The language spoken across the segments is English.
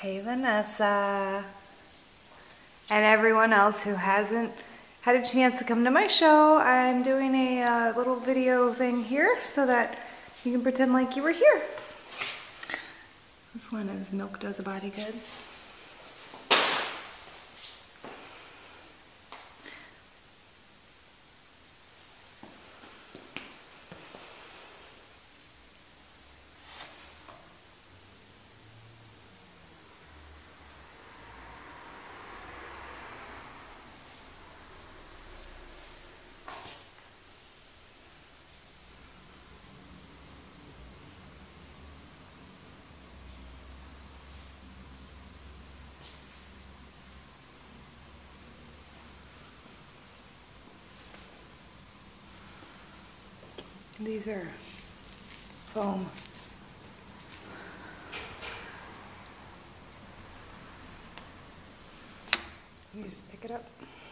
Hey Vanessa, and everyone else who hasn't had a chance to come to my show. I'm doing a little video thing here so that you can pretend like you were here. This one is Milk Does a Body Good. These are foam. You just pick it up.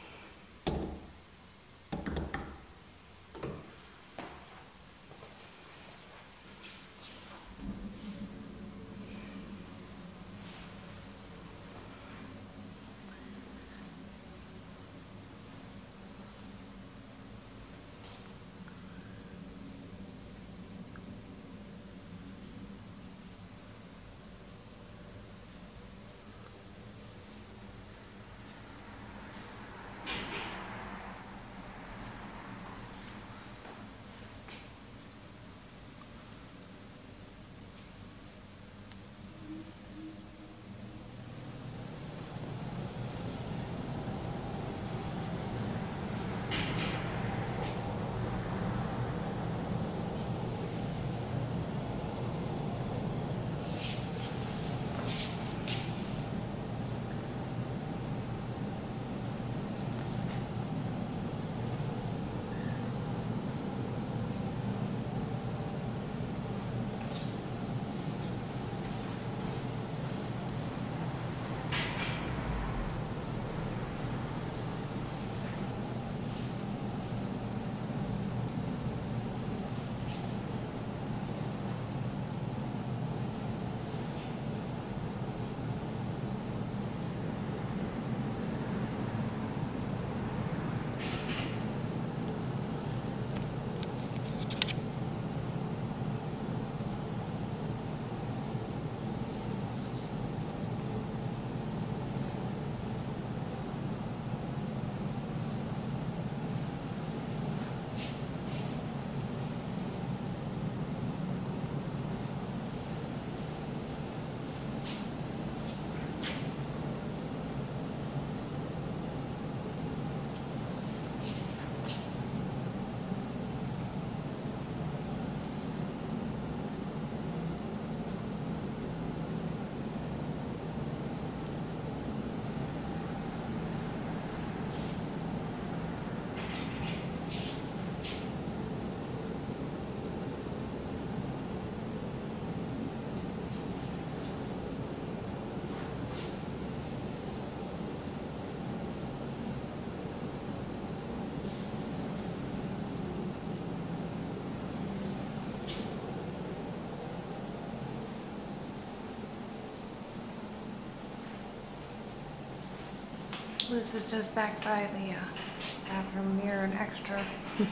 This is just back by the bathroom mirror and extra.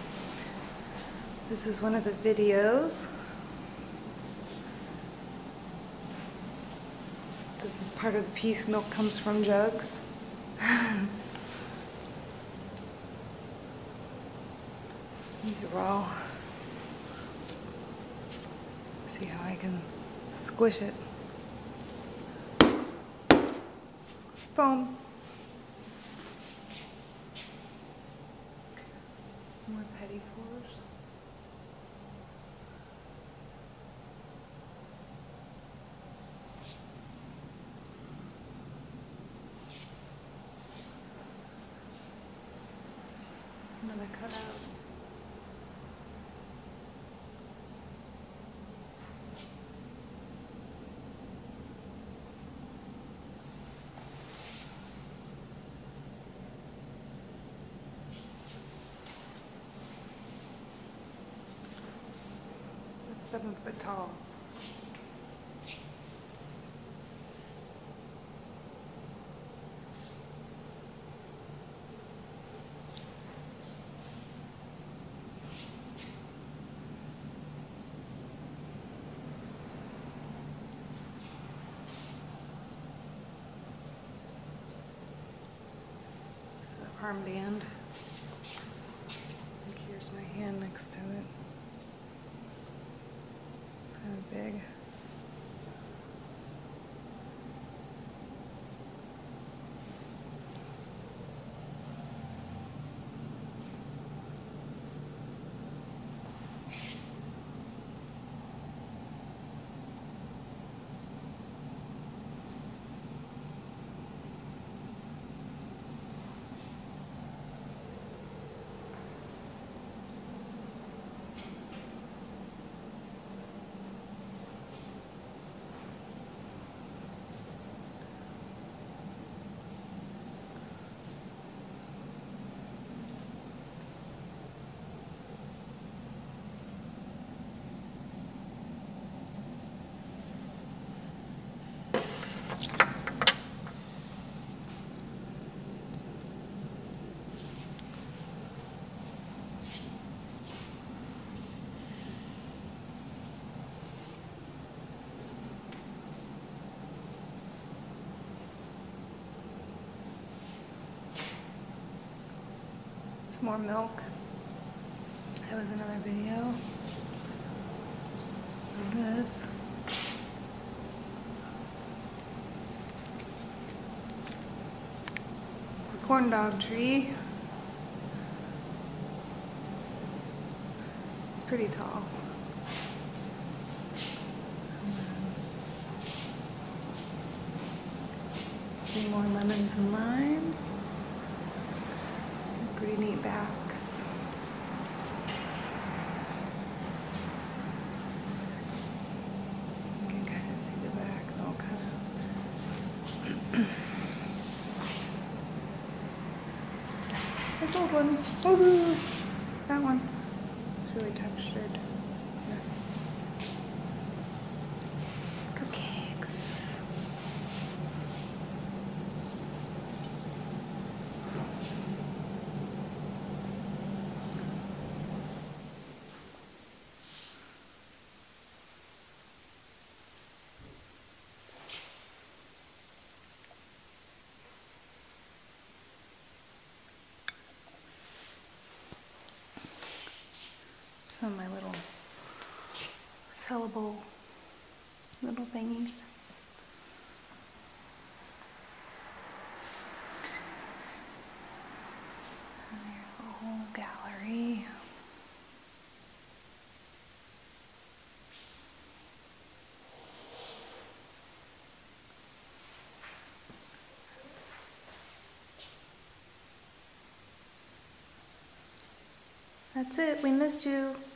This is one of the videos. This is part of the piece. Milk comes from jugs. These are all. See how I can squish it. Foam. More petty fours. Another cutout. That's 7 foot tall. armband. Like here's my hand next to it. It's kind of big. Some more milk. That was another video. There it is. It's the corn dog tree. It's pretty tall. Three more lemons and limes. Pretty neat backs. You can kind of see the backs all kind of. This old one. Woohoo! That one. It's really textured. Yeah. Cupcakes. Some of my little sellable little thingies. And there's a whole gallery. That's it. We missed you.